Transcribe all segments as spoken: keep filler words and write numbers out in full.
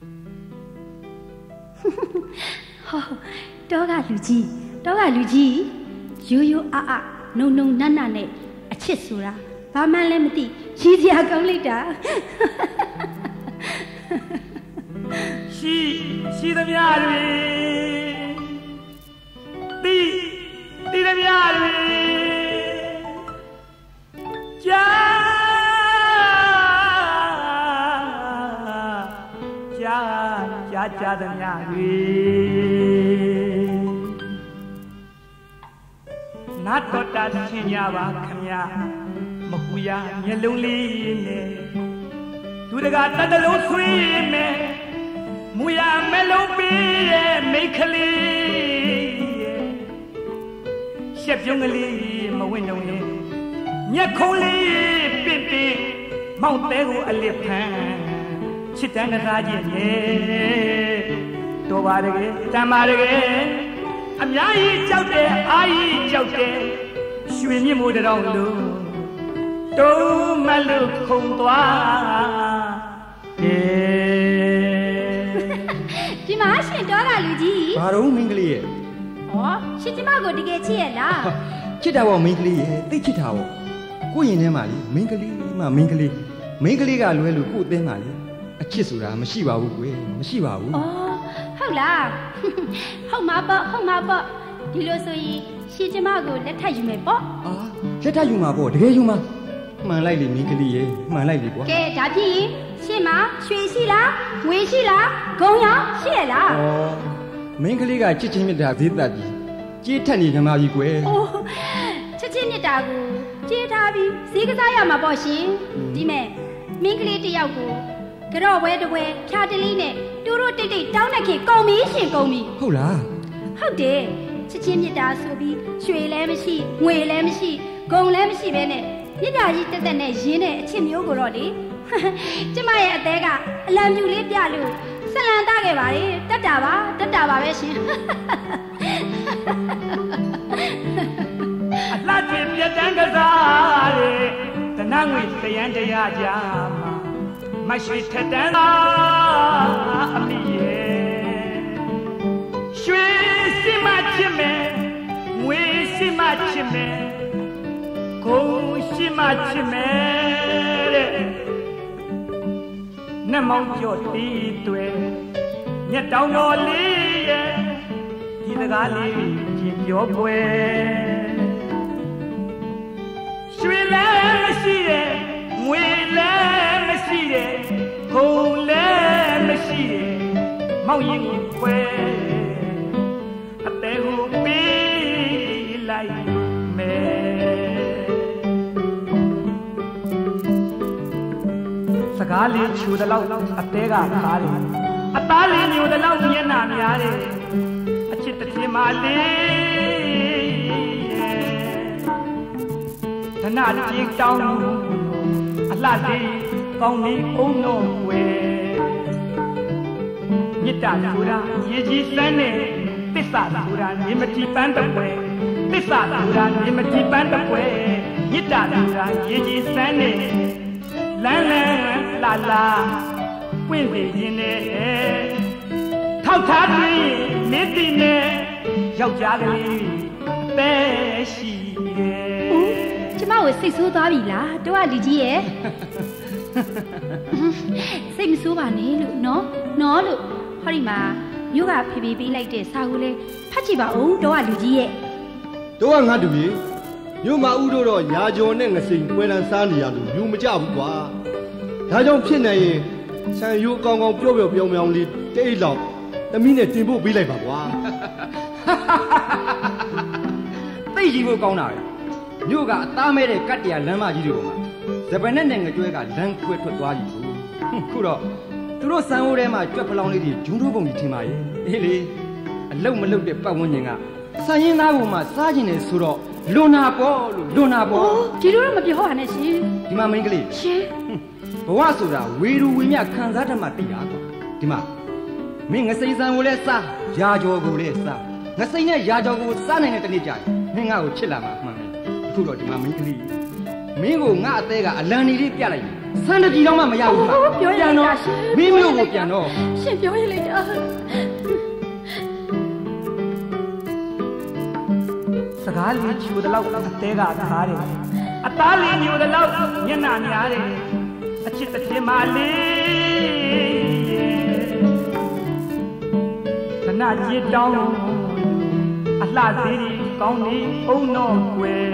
Taw Ga Lu Kyi Taw Ga Lu Kyi yo yo a a nung nung na na နဲ့ အချစ်ဆိုတာဘာမှလည်းမသိရည်စရာကောင်းလိုက်တာရှိရှိသမျှတွေတိတိသမျှတွေကြာကြာကြာကြာသမျှတွေနာတော်တာဆင်ကြပါခမညာမပူရမျက်လုံးလေးနဲ့သူတကာတတလုံးဆွေးမယ်မူရမလုံးပေးရဲ့မိတ်ကလေးရှက်ပြုံးကလေးမဝင့်တော့ရင်ညက်ခုံးလေးပစ်ပစ်မောင်တဲကိုအလစ်ဖမ်းချစ်တန်းကစားခြင်းရဲ့တော်ပါတကယ်တမ်းပါတကယ်အများကြီးကြောက်တယ်အာကြီးကြောက်တယ်ရွှေမြင့်မိုးတောင်လို့တုံးမလို့ခုံသွားဒီမှာရှင်Taw Ga Lu Kyi ဘာတော့မင်းကလေးရဲ့ဩရှင်ကျမကိုတကယ်ချစ်ရလားချစ်တာပေါ့မင်းကလေးရဲ့သိချစ်တာပေါ့ကိုရင်ထဲမှာလေမင်းကလေးမှမင်းကလေးမင်းကလေးကလွဲလို့ကို့အသင်းမှာလေအချစ်ဆိုတာမရှိပါဘူးကွယ်မရှိပါဘူးဩဟုတ်လားဟုတ်မှာပေါ့ဟုတ်မှာပေါ့ဒီလိုဆိုရင်ရှင်ကျမကိုလက်ထပ်ယူမယ်ပေါ့အာလက်ထပ်ယူမှာပေါ့တကယ်ယူမှာမှန်လိုက်လေမင်းကလေးရဲ့မှန်လိုက်လေကွာကဲဒါဖြင့်ရှင်မရွှေရှိလားငွေရှိလားဂုံရောရှိရလားဩမင်းကလေးကချစ်ချင်းမြတ်တာဈေးသက်ကြီးကြေးထက်နေကြမှာကြီးကွယ်ဩချစ်ချင်းမြတ်တာကိုကြေးထားပြီးဈေးကစားရမှာပေါ့ရှင်ဒီမဲ့မင်းကလေးတယောက်ကိုကြော့ဝဲတဝဲဖြာတလေးနဲ့တူတူတိတ်တိတ်တောင်းတဲ့ခင်ကုန်ပြီရှင်ကုန်ပြီဟုတ်လားဟုတ်တယ်ချစ်ချင်းမြတ်တာဆိုပြီးရွှေလည်းမရှိငွေလည်းမရှိဂုံလည်းမရှိပဲနဲ့မြတ်တာကြီးတက်တက်နဲ့ရင်းတဲ့အချစ်မျိုးကိုတော့လေကျမရဲ့အသေးကအလံပြူလေးပြလို့ဆလန်တခဲ့ပါလေတက်တာပါတက်တာပါပဲရှင်အလှကျင်ပြတန်းကစားတဲ့တနငွေစရန်တရားကြမှာမရှိထက်တန်းသာအမိရဲ့ရွှေစီမချစ်မယ်ငွေစီမချစ်မယ်ကိုစီမချစ်မယ်တဲ့နှမောင်ကျော်တီးတွေညက်တောင်တော်လေးရဲ့ဒီစကားလေးကြီးပြောပွဲရွှေလည်းမရှိတဲ့ငွေလည်းမရှိတဲ့ခုံလည်းမရှိတဲ့မောင်ရင်ကိုခွဲအသေးကိုပေးလိုက်မယ်စကားလေးချူတဲ့လောက်အသေးကခါတယ်အသားလေးညိုတဲ့လောက်မျက်နှာများတယ်အချစ်တစ်ပြင်းမလေးဒနာကြည့်တောင်းအလှလေးကောင်းနေအောင်တော့ွယ်မြစ်တာဆိုတာရေကြီးစမ်းနေသစ္စာဆိုတာမြေမတိပန်းတပွဲသစ္စာဆိုတာမြေမတိပန်းတပွဲမြစ်တာဆိုတာရေကြီးစမ်းနေလန်းလန်းလာလာပွင့်နေခြင်းနဲ့ထောက်ထားပြီးနေတည်နဲ့ယောက်ျားကလေးအသက်ရှိတယ်ကျမကိုစိတ်ဆိုးသွားပြီလားTaw Ga Lu Kyiရဲ့စိတ်မဆိုးပါနဲ့လို့နော်နော်လို့ဟောဒီမှာမြို့ကဖေဖေပေးလိုက်တဲ့စာကိုလေဖတ်ကြည့်ပါဦးTaw Ga Lu Kyiရဲ့တို့ကငါတူကြီးမြို့မှာဥတို့တော့ညာကျော်နဲ့ငစိန်ပွဲလန်းစားနေရလို့ယူမကြဘူးကွာဒါကြောင့်ဖြစ်နေရင်ဆန်ရိုးကောင်းကောင်းပြော့ပြော့ပြောင်းပြောင်းလေးတိတ်လောက်သမီးနဲ့တင်ဖို့ပေးလိုက်ပါကွာသိကြီးဖို့ကောင်းတာပဲမြို့ကအသားမဲတဲ့ကတ်တရာလမ်းမကြီးတွေပေါ်မှာဇပန်နဲ့ငကျွဲကလမ်းခွဲထွက်သွားပြီခုတော့သူတို့စံအိုးထဲမှာကြွက်ဖလောင်းလေးတွေဂျုံထိုးပုံကြီးထင်ပါရဲ့အေးလေအလုတ်မလုတ်တဲ့ပတ်ဝန်းကျင်ကစံရင်သားပေါ်မှာစားကျင်နေဆိုတော့လွန်နာပေါ်လို့လွန်နာပေါ်ဒီလိုတော့မပြောပါနဲ့ရှင်ဒီမှာမင်းကလေးရှင်ဘဝဆိုတာဝေရူဝေမြခံစားတတ်မှသိတာကွာဒီမှာမင်းငစိန်စံကိုလည်းစားရာကြောကိုလည်းစားငစိန်နဲ့ရာကြောကိုစားနိုင်တဲ့တနေ့ကြာမင်းငါ့ကိုချစ်လာမှာမှန်တယ်အခုတော့ဒီမှာမင်းကလေးမင်းကိုငါအသေးကအလံနေလေးပြလိုက်ရင်ဆန်းတကြီးတော့မှမရဘူးလားပြောရတာရှင်မင်းမျိုးကိုပြန်တော့ရှင်ပြောရလိုက်တာစကားလေးချိုတဲ့လောက်အသေးကသားတယ်အသားလေးညိုတဲ့လောက်မျက်နှာများတယ်အချစ်တစ်ချင်းမလေးခဏကြည့်တောင်းအလှသေးဒီကောင်းနေအောင်တော့ွယ်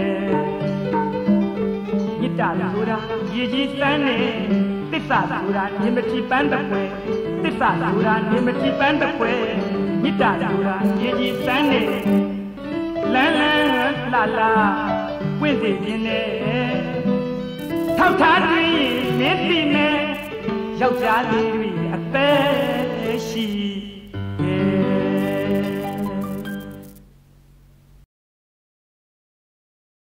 မြစ်တာဆိုတာရေကြီးစမ်းနေသစ္စာဆိုတာညမတိပန်းတစ်ပွဲသစ္စာဆိုတာညမတိပန်းတစ်ပွဲမြစ်တာဆိုတာရေကြီးစမ်းနေလန်းလန်းလာလာဝင့်စီခြင်းနဲ့ထောက်ထားတွင်မင်းသိမယ်ယောက်ျားလေးတွေအသက်ရှိ